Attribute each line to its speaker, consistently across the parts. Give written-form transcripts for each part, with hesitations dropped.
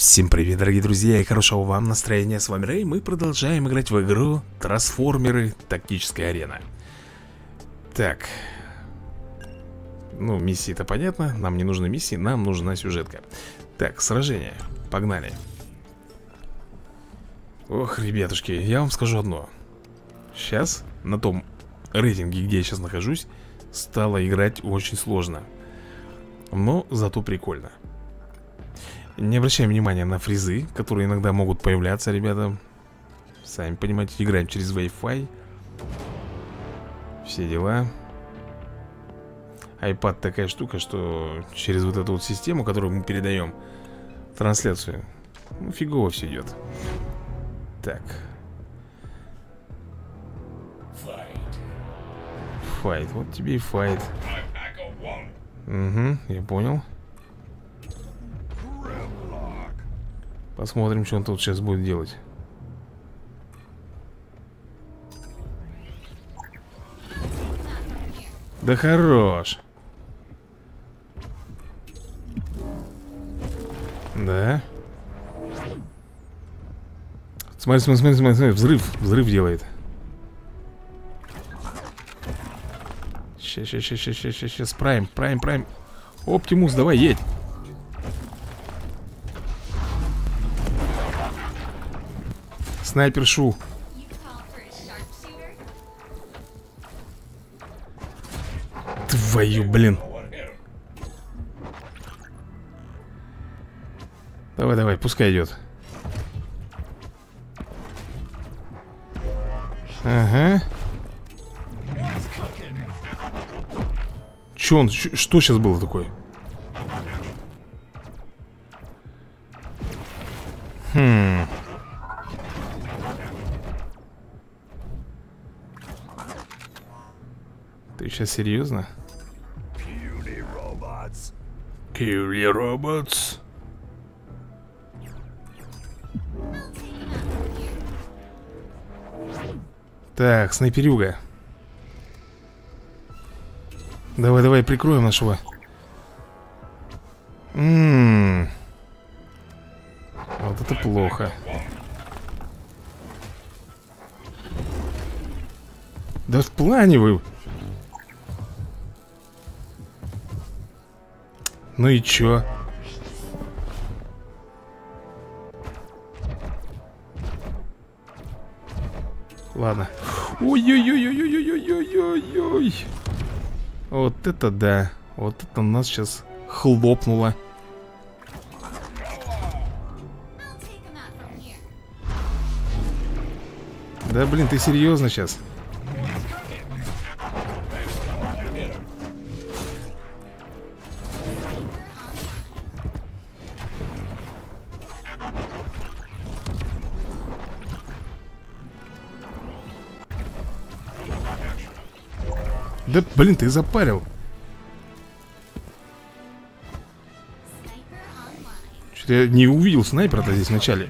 Speaker 1: Всем привет, дорогие друзья, и хорошего вам настроения. С вами Рэй, мы продолжаем играть в игру Трансформеры Тактическая арена. Так. Ну, миссии-то понятно. Нам не нужны миссии, нам нужна сюжетка. Так, сражение, погнали. Ох, ребятушки, я вам скажу одно. Сейчас, на том рейтинге, где я сейчас нахожусь, стало играть очень сложно. Но зато прикольно. Не обращаем внимания на фризы, которые иногда могут появляться, ребята. Сами понимаете, играем через Wi-Fi. Все дела. iPad такая штука, что через вот эту вот систему, которую мы передаем трансляцию, ну, фигово все идет. Так. Файт, вот тебе и файт. Угу, я понял. Посмотрим, что он тут сейчас будет делать. Да хорош. Да. Смотри, смотри, смотри, смотри. Взрыв делает. Сейчас. Прайм. Оптимус, давай, едь. Снайпер Шу. Твою, блин. Давай, пускай идет. Ага. Че он, что сейчас было такое? Ты сейчас серьезно? Curie Robots. Так, снайперюга. Давай, прикроем нашего. Вот это плохо. Да в плане вы. Ну и чё? Ладно. Ой-ой-ой-ой-ой-ой-ой-ой-ой. Вот это да. Вот это нас сейчас хлопнуло. Да блин, ты серьезно сейчас? Да блин, ты запарил. Что-то я не увидел снайпера-то здесь вначале.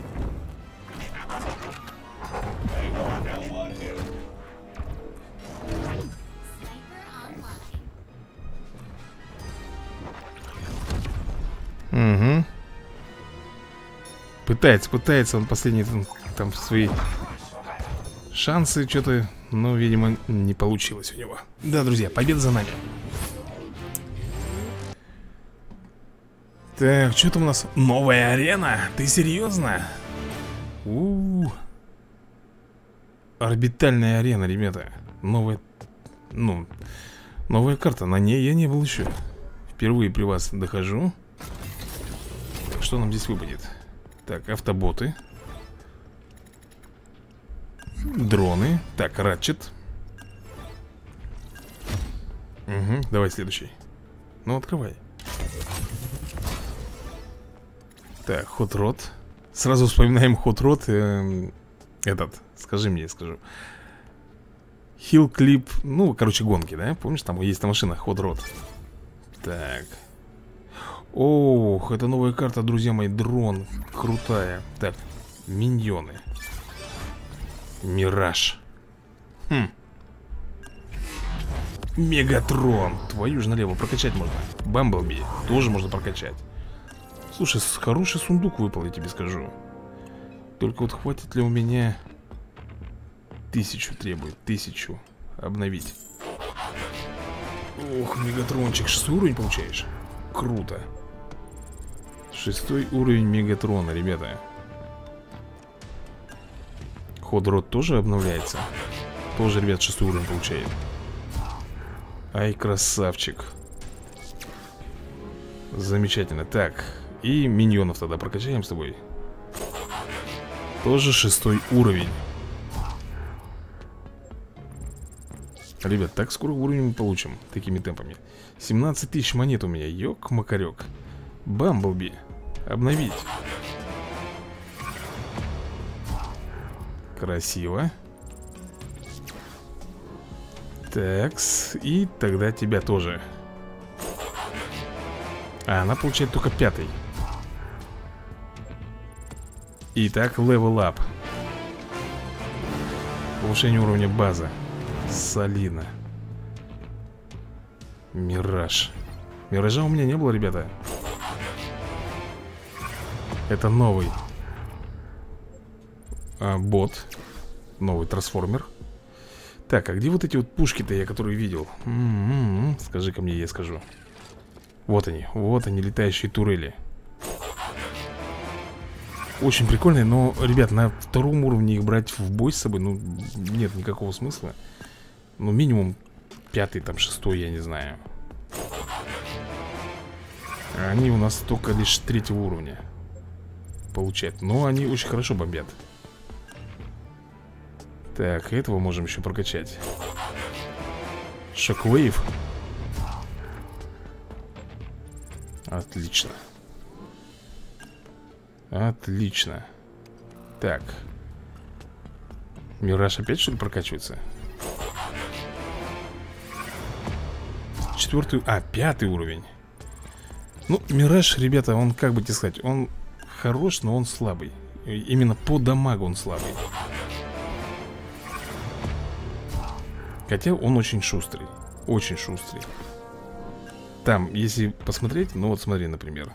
Speaker 1: Угу. Пытается он последние там свои шансы что-то. Но, видимо, не получилось у него. Да, друзья, победа за нами. Так, что там у нас? Новая арена? Ты серьезно? Орбитальная арена, ребята. Новая карта. На ней я не был еще. Впервые при вас дохожу. Что нам здесь выпадет? Так, автоботы. Дроны. Так, Ратчет. Угу, давай следующий. Ну, открывай. Так, Hot Rod. Сразу вспоминаем Hot Rod. Этот, скажи мне, я скажу. Hill Clip. Ну, короче, гонки, да? Помнишь, там есть машина Hot Rod. Так. Ох, это новая карта, друзья мои. Дрон. Крутая. Так, миньоны. Мираж. Мегатрон. Твою же налево прокачать можно. Бамблби тоже можно прокачать. Слушай, хороший сундук выпал, я тебе скажу. Только вот хватит ли у меня... 1000 требует, 1000 обновить. Ох, мегатрончик, 6 уровень получаешь? Круто. 6 уровень мегатрона, ребята. Ходрод тоже обновляется. Тоже, ребят, 6 уровень получает. Ай, красавчик. Замечательно. Так, и миньонов тогда прокачаем с тобой. Тоже 6 уровень. Ребят, так скоро уровень мы получим такими темпами. 17 000 монет у меня. Ёк-макарёк. Бамблби. Обновить. Красиво. Такс. И тогда тебя тоже. А она получает только 5-й. Итак, level up. Повышение уровня база. Солидно. Мираж. Миража у меня не было, ребята. Это новый бот. Новый трансформер. Так, а где вот эти вот пушки-то я, которые видел? Скажи-ка мне, я скажу. Вот они, летающие турели. Очень прикольные, но, ребят, на 2-м уровне их брать в бой с собой, ну, нет никакого смысла. Ну, минимум 5-й, там, 6-й, я не знаю. Они у нас только лишь 3-го уровня получают. Но они очень хорошо бомбят. Так, этого можем еще прокачать. Шоквейв. Отлично. Отлично. Так. Мираж опять, что ли, прокачивается? 4-й... 5-й уровень. Ну, Мираж, ребята, он, как бы тебе сказать, он хорош, но он слабый. Именно по дамагу он слабый. Хотя он очень шустрый. Очень шустрый. Там, если посмотреть, ну вот смотри, например.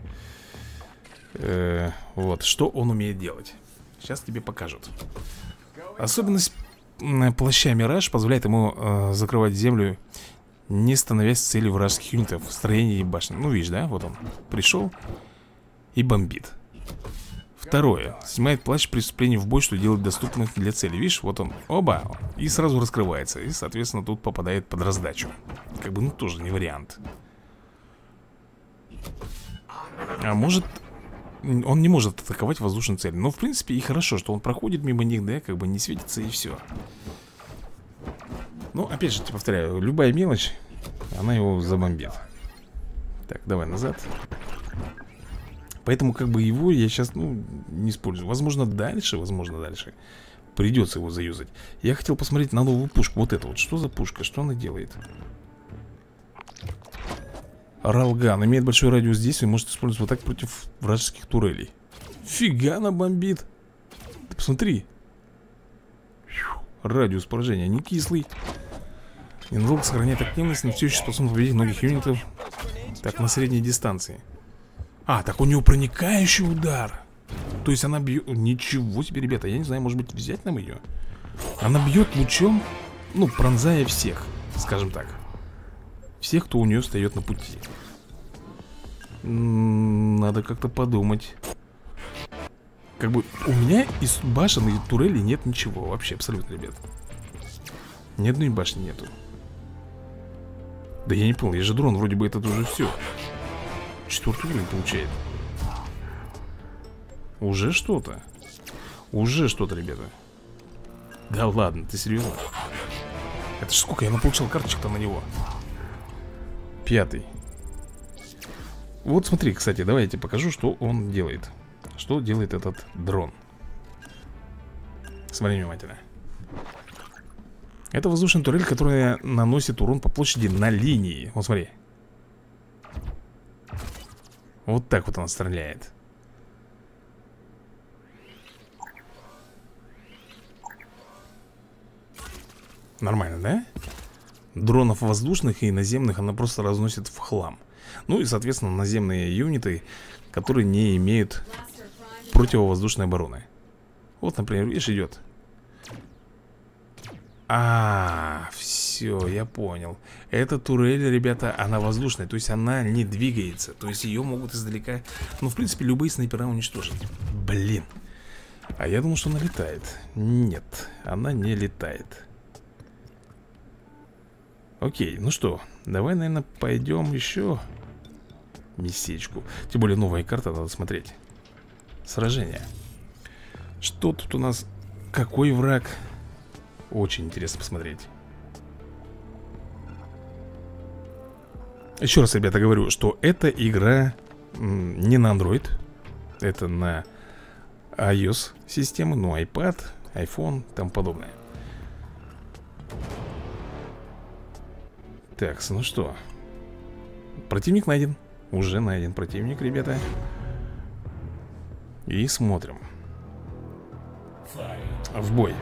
Speaker 1: Вот, что он умеет делать. Сейчас тебе покажут. Особенность плаща Мираж позволяет ему закрывать землю, не становясь целью вражеских юнитов в строении и башни. Ну, видишь, да? Вот он пришел и бомбит. Второе. Снимает плащ при вступлении в бой, что делает доступных для цели. Видишь, вот он, оба, и сразу раскрывается. И, соответственно, тут попадает под раздачу. Как бы, ну, тоже не вариант. А может... Он не может атаковать воздушные цели. Но, в принципе, и хорошо, что он проходит мимо них, да, как бы не светится и все. Ну, опять же, повторяю, любая мелочь, она его забомбит. Так, давай назад. Поэтому, как бы, его я сейчас, ну, не использую. Возможно, дальше придется его заюзать. Я хотел посмотреть на новую пушку. Вот это вот, что за пушка, что она делает? Ралган имеет большой радиус действия и может использовать вот так против вражеских турелей. Фига она бомбит. Ты посмотри. Радиус поражения не кислый. Ненадолго сохраняет активность, но все еще способен победить многих юнитов. Так, на средней дистанции. А, так у него проникающий удар. То есть она бьет... Ничего себе, ребята, я не знаю, может быть взять нам ее? Она бьет лучом, ну, пронзая всех, скажем так. Всех, кто у нее встает на пути. Надо как-то подумать. Как бы у меня из башен и турелей нет ничего. Вообще, абсолютно, ребят. Ни одной башни нету. Да я не понял, я же дрон, вроде бы это уже все. 4-й уровень получает. Уже что-то. Уже что-то, ребята. Да ладно, ты серьезно? Это ж сколько я получил карточек-то на него? 5-й. Вот смотри, кстати, давай я тебе покажу, что он делает. Что делает этот дрон. Смотри внимательно. Это воздушная турель, которая наносит урон по площади на линии. Вот смотри. Вот так вот она стреляет. Нормально, да? Дронов воздушных и наземных она просто разносит в хлам. Ну и, соответственно, наземные юниты, которые не имеют противовоздушной обороны. Вот, например, видишь, идет. Все, я понял. Эта турель, ребята, она воздушная. То есть она не двигается. То есть ее могут издалека, ну, в принципе, любые снайпера уничтожить. Блин. А я думал, что она летает. Нет, она не летает. Окей, ну что, давай, наверное, пойдем еще местечку. Тем более новая карта, надо смотреть. Сражение. Что тут у нас? Какой враг? Очень интересно посмотреть. Еще раз, ребята, говорю, что эта игра не на Android. Это на iOS системы, ну, iPad, iPhone, тому подобное. Так, ну что, противник найден. Уже найден противник, ребята. И смотрим. В бой.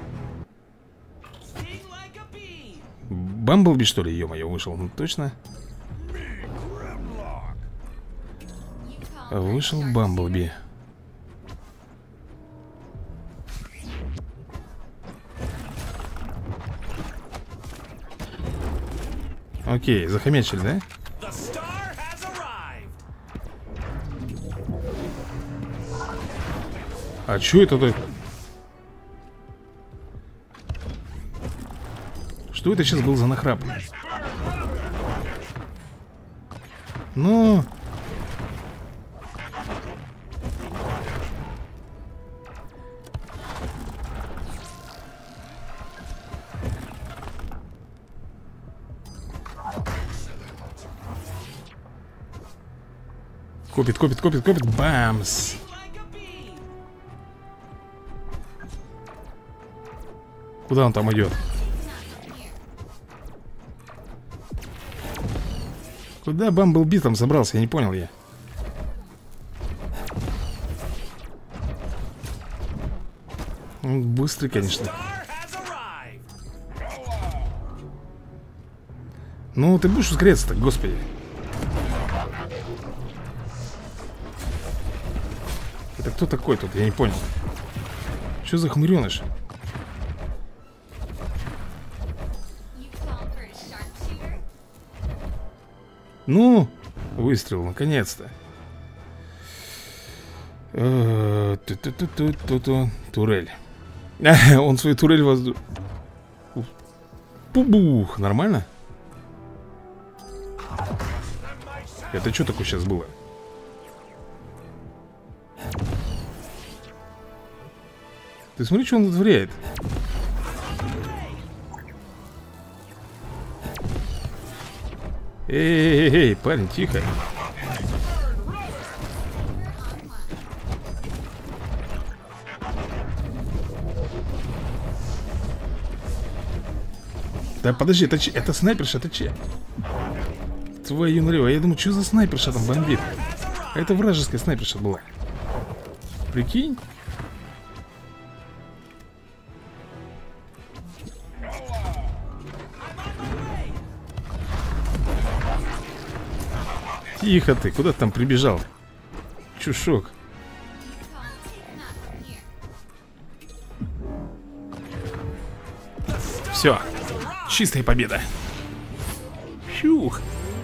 Speaker 1: Бамблби, что ли, ё-моё, вышел? Ну, точно. Вышел Бамблби. Окей, захомячили, да? А чё это тут? Что это сейчас был за нахрап? Ну... Копит, копит, копит, копит. Бамс. Куда он там идет? Куда Бамблби там собрался? Я не понял я. Он быстрый, конечно. Ну, ты будешь ускоряться-то, господи. Это кто такой тут? Я не понял. Что за хмыреныш? Ну, выстрел, наконец-то. Турель. Он свою турель воздух. Пубух, нормально? Это что такое сейчас было? Ты смотри, что он вытворяет. Эй, парень, тихо. Да подожди, это снайперша, это че? Твою налево, я думаю, что за снайперша там бомбит? А это вражеская снайперша была. Прикинь? Тихо ты, куда ты там прибежал? Чушок. Все, чистая победа. Фух.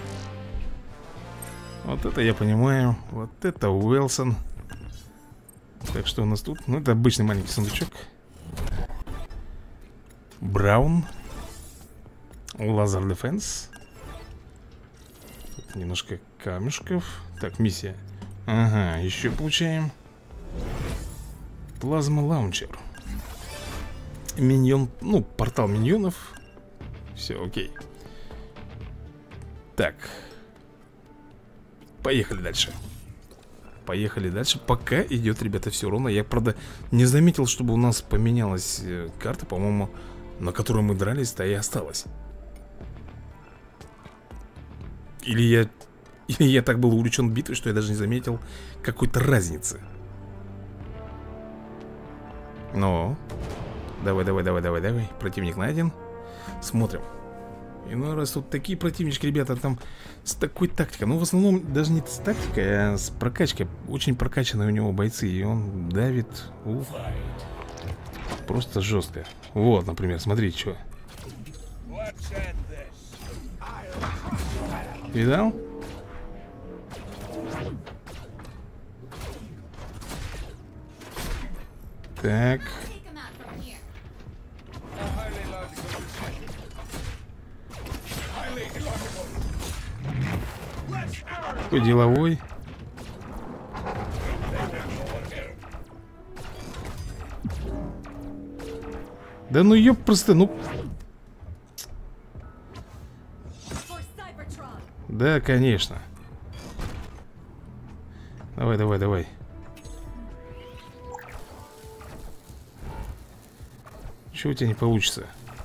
Speaker 1: Вот это я понимаю. Вот это Уэлсон. Так, что у нас тут? Ну, это обычный маленький сундучок. Браун. Лазер Дефенс. Тут немножко камешков. Так, миссия. Ага, еще получаем. Плазма лаунчер. Миньон, ну, портал миньонов. Все, окей. Так. Поехали дальше. Поехали дальше. Пока идет, ребята, все ровно. Я, правда, не заметил, чтобы у нас поменялась карта. По-моему, на которой мы дрались, та и осталась. Или я так был увлечен битвой, что я даже не заметил какой-то разницы. Ну, давай. Противник найден. Смотрим. Иной раз тут такие противнички, ребята, там с такой тактикой. Ну, в основном даже не с тактикой, а с прокачкой. Очень прокачанные у него бойцы. И он давит. Ух. Просто жестко. Вот, например, смотрите, что. Видал? Так. Какой деловой. Да ну ёп, просто, ну. Да, конечно. Давай, давай, давай. Чего у тебя не получится?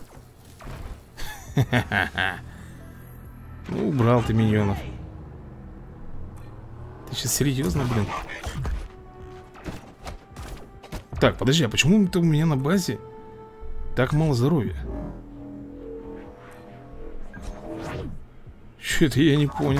Speaker 1: Ну, убрал ты миньонов. Ты сейчас серьезно, блин? Так, подожди, а почему это у меня на базе так мало здоровья? Что-то я не понял.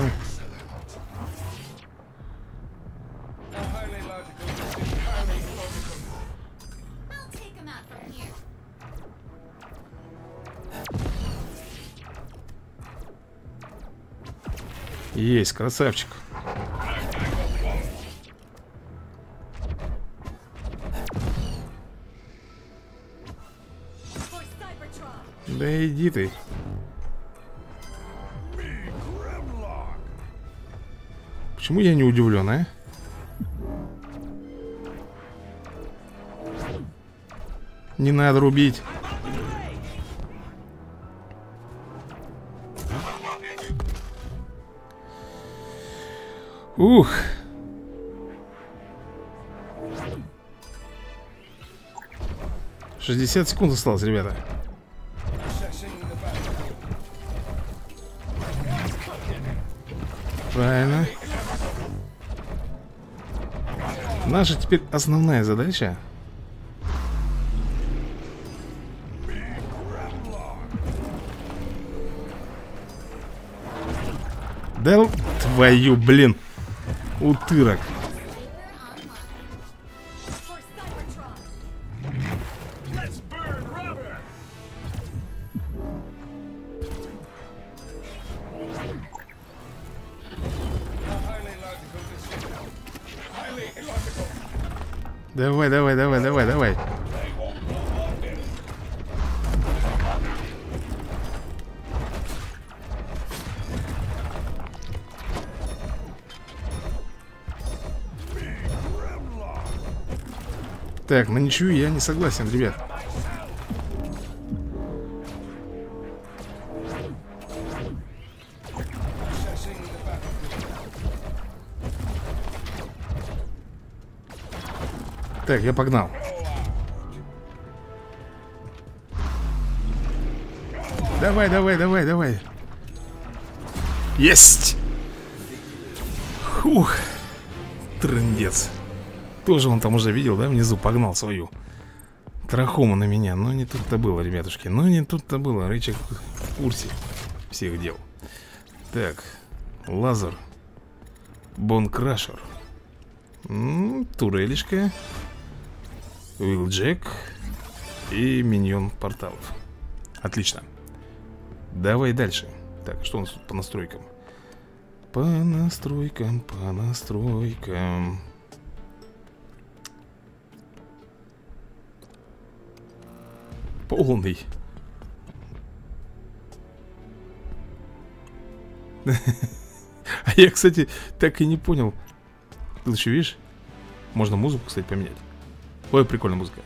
Speaker 1: Есть, красавчик. Да иди ты. Почему я не удивлен, а? Не надо рубить. Ух. «60 секунд осталось, ребята. Правильно. Наша теперь основная задача. Да твою, блин. Утырок. Давай, давай, давай, давай, давай. Так, на ничью я не согласен, ребят. Так, я погнал. Давай, давай, давай, давай. Есть! Фух. Трындец. Тоже он там уже видел, да, внизу погнал свою трахому на меня. Но не тут-то было, ребятушки. Но не тут-то было. Рычаг в курсе всех дел. Так, лазер. Бонкрашер. Турелишка. Уилджек. И миньон порталов. Отлично. Давай дальше. Так, что у нас тут по настройкам? По настройкам, по настройкам. Полный. А я, кстати, так и не понял. Ты еще видишь? Можно музыку, кстати, поменять. Ой, прикольная музыка.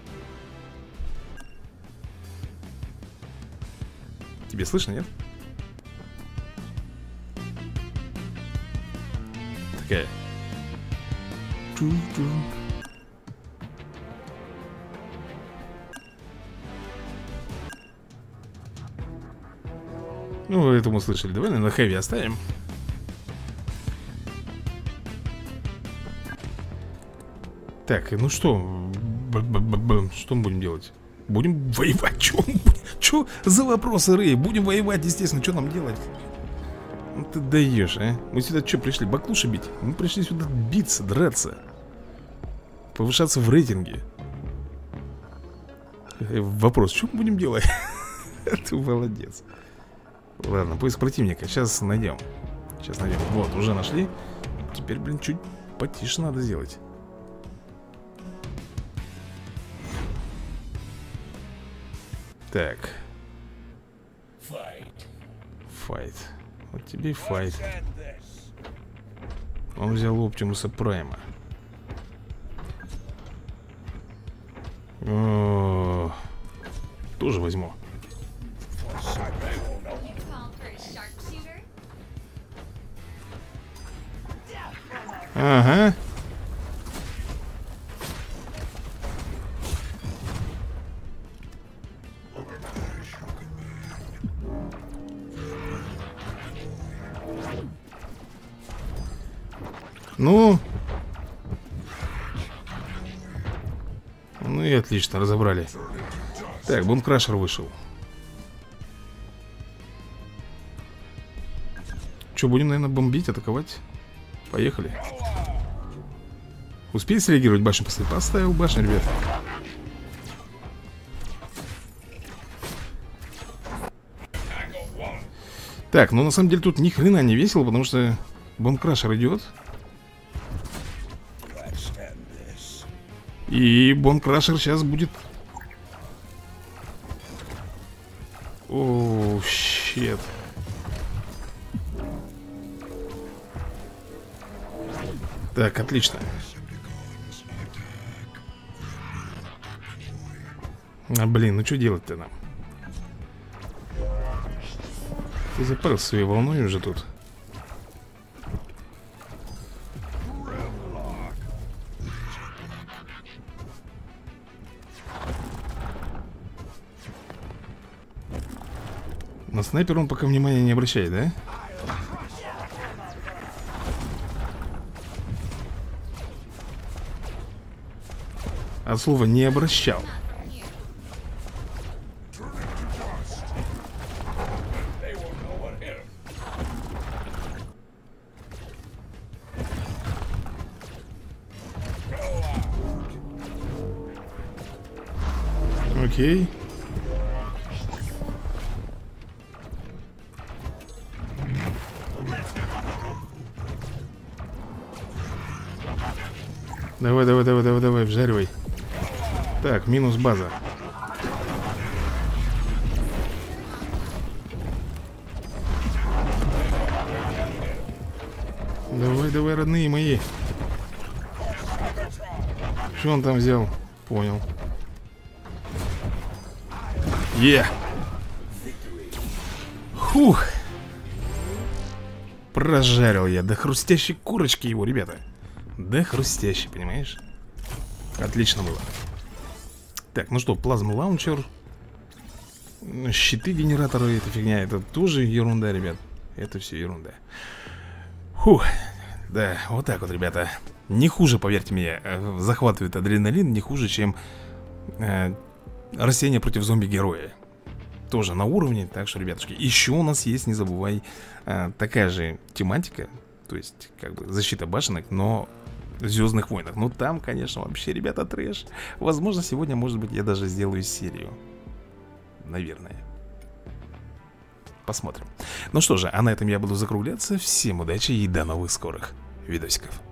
Speaker 1: Тебе слышно, нет? Такая. Ну, это мы слышали. Давай, наверное, на хэви оставим. Так, ну что? Что мы будем делать? Будем воевать. Чё за вопросы, Рэй? Будем воевать, естественно. Что нам делать? Ну ты даешь, а? Мы сюда что пришли? Баклуши бить? Мы пришли сюда биться, драться, повышаться в рейтинге. Вопрос, что мы будем делать? Ты молодец. Ладно, поиск противника. Сейчас найдем. Сейчас найдем. Вот, уже нашли. Теперь, блин, чуть потише надо сделать. Так. Файт. Вот тебе и файт. Он взял Оптимуса Прайма. Тоже возьму. Ага. Ну и отлично, разобрали. Так, бомбкрашер вышел. Что, будем, наверное, бомбить, атаковать? Поехали. Успели среагировать башню поставить? Поставил башню, ребят. Так, ну на самом деле тут ни хрена не весело, потому что бомбкрашер идет. И бомбкрашер сейчас будет... О, щет. Так, отлично. А, блин, ну что делать-то нам? Ты запарился своей волной уже тут. На снайпера он пока внимания не обращает, да? От слова не обращал. Окей. Давай, давай, давай, давай, давай, вжаривай. Так, минус база. Давай, давай, родные мои. Что он там взял? Понял. Фух. Прожарил я до хрустящей корочки его, ребята. До хрустящей, понимаешь? Отлично было. Так, ну что, плазма лаунчер, щиты генератора, эта фигня, это тоже ерунда, ребят. Это все ерунда. Фух. Да, вот так вот, ребята. Не хуже, поверьте мне, захватывает адреналин, не хуже, чем растения против зомби-героя. Тоже на уровне, так что, ребятушки, еще у нас есть, не забывай, такая же тематика. То есть, как бы, защита башенок, но в Звездных войнах. Ну там, конечно, вообще, ребята, трэш. Возможно, сегодня, может быть, я даже сделаю серию. Наверное. Посмотрим. Ну что же, а на этом я буду закругляться. Всем удачи и до новых скорых видосиков.